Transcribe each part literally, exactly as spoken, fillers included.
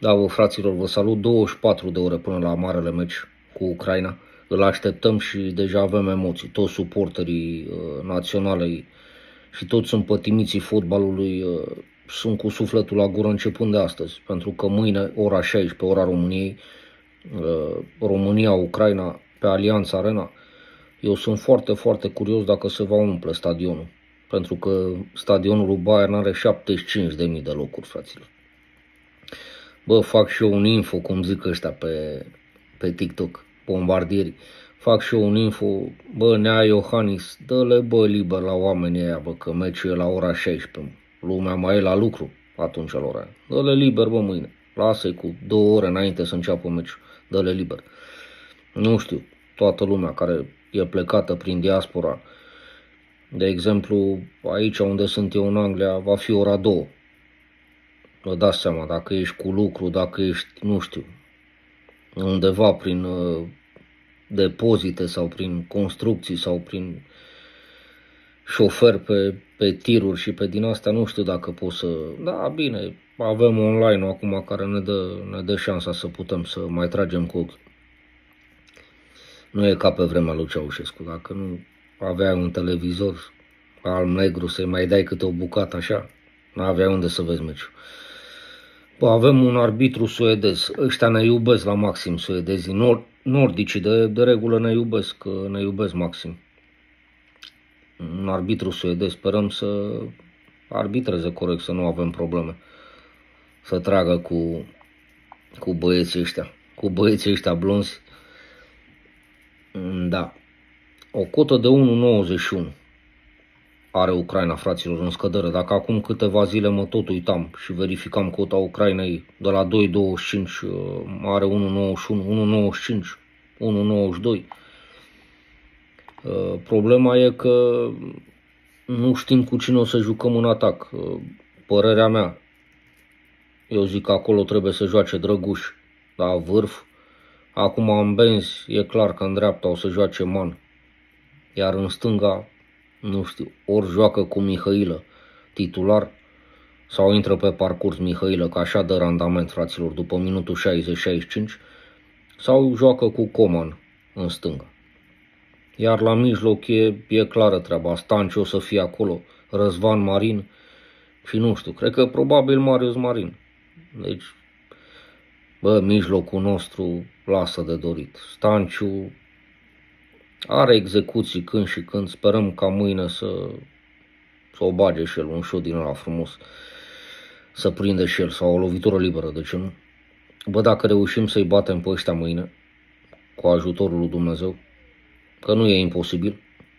Da, bă, fraților, vă salut. douăzeci și patru de ore până la marele meci cu Ucraina. Îl așteptăm și deja avem emoții. Toți suporterii uh, naționalei și toți împătimiții fotbalului uh, sunt cu sufletul la gură începând de astăzi. Pentru că mâine, ora șaisprezece, ora României, uh, România-Ucraina pe Allianz Arena, eu sunt foarte, foarte curios dacă se va umple stadionul. Pentru că stadionul lui Bayern are șaptezeci și cinci de mii de locuri, fraților. Bă, fac și eu un info, cum zic ăștia pe, pe TikTok, bombardierii. Fac și eu un info, bă, Nea Iohannis, dă-le, bă, liber la oamenii aia, bă, că meciul e la ora șaisprezece. Lumea mai e la lucru atunci la ora aia. Dă-le liber, bă, mâine. Lasă-i cu două ore înainte să înceapă meciul. Dă-le liber. Nu știu, toată lumea care e plecată prin diaspora. De exemplu, aici unde sunt eu în Anglia, va fi ora două. Vă dați seama, dacă ești cu lucru, dacă ești, nu știu, undeva prin uh, depozite sau prin construcții sau prin șofer pe, pe tiruri și pe din astea, nu știu dacă poți să... Da, bine, avem online acum care ne dă, ne dă șansa să putem să mai tragem cu ochi. Nu e ca pe vremea lui Ceaușescu, dacă nu aveai un televizor alb-negru să-i mai dai câte o bucată așa, nu aveai unde să vezi meciul. Bă, avem un arbitru suedez, ăștia ne iubesc la maxim, suedezii, nord, nordicii de, de regulă ne iubesc, ne iubesc maxim. Un arbitru suedez, sperăm să arbitreze corect, să nu avem probleme, să tragă cu, cu băieții ăștia, cu băieții ăștia blonzi. Da, o cotă de unu virgulă nouăzeci și unu are Ucraina, fraților, în scădere. Dacă acum câteva zile mă tot uitam și verificam cota Ucrainei de la doi virgulă douăzeci și cinci, are unu virgulă nouăzeci și unu, unu virgulă nouăzeci și cinci, unu virgulă nouăzeci și doi. Problema e că nu știm cu cine o să jucăm în atac. Părerea mea, eu zic că acolo trebuie să joace Drăguș la vârf. Acum în benzi e clar că în dreapta o să joace Man, iar în stânga, nu știu, ori joacă cu Mihailă titular sau intră pe parcurs Mihailă, că așa dă randament, fraților, după minutul șaizeci șaizeci și cinci, sau joacă cu Coman în stânga. Iar la mijloc e, e clară treaba, Stanciu o să fie acolo, Răzvan Marin și nu știu, cred că probabil Marius Marin. Deci, bă, mijlocul nostru lasă de dorit. Stanciu are execuții când și când, sperăm ca mâine să, să o bage și el, un șut din ăla frumos, să prinde și el, sau o lovitură liberă, de ce nu? Bă, dacă reușim să-i batem pe ăștia mâine, cu ajutorul lui Dumnezeu, că nu e imposibil,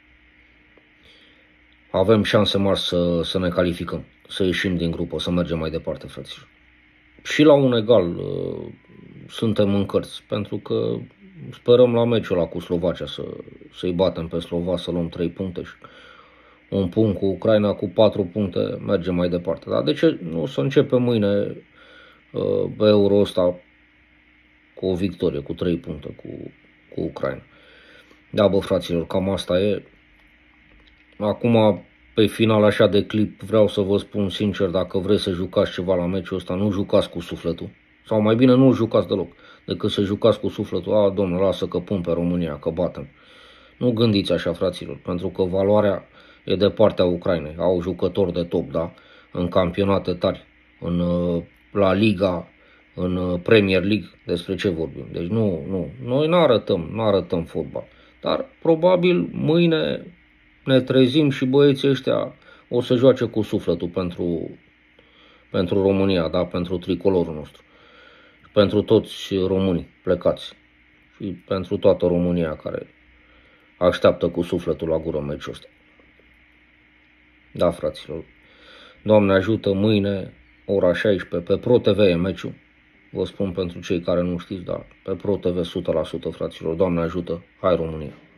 avem șanse mari să, să ne calificăm, să ieșim din grupă, să mergem mai departe, fraților. Și la un egal uh, suntem în cărți, pentru că sperăm la meciul ăla cu Slovacia să, să-i batem pe Slova, să luăm trei puncte și un punct cu Ucraina, cu patru puncte, mergem mai departe. Dar de ce nu să începem mâine uh, Euro ăsta cu o victorie, cu trei puncte cu, cu Ucraina? Da, bă, fraților, cam asta e. Acum, pe final așa de clip, vreau să vă spun sincer, dacă vreți să jucați ceva la meciul ăsta, nu jucați cu sufletul. Sau mai bine nu jucați deloc, decât să jucați cu sufletul. A, domnule, lasă că pun pe România, că batem. Nu gândiți așa, fraților, pentru că valoarea e de partea Ucrainei. Au jucători de top, da? În campionate tari, în La Liga, în Premier League, despre ce vorbim. Deci nu, nu, noi nu arătăm, nu arătăm fotbal. Dar probabil mâine ne trezim și băieții ăștia o să joace cu sufletul pentru, pentru România, da? Pentru tricolorul nostru. Pentru toți românii plecați și pentru toată România care așteaptă cu sufletul la gură meciul ăsta. Da, fraților, Doamne ajută, mâine, ora șaisprezece, pe Pro T V e meciul. Vă spun pentru cei care nu știți, dar pe Pro T V o sută la sută, fraților, Doamne ajută, hai România!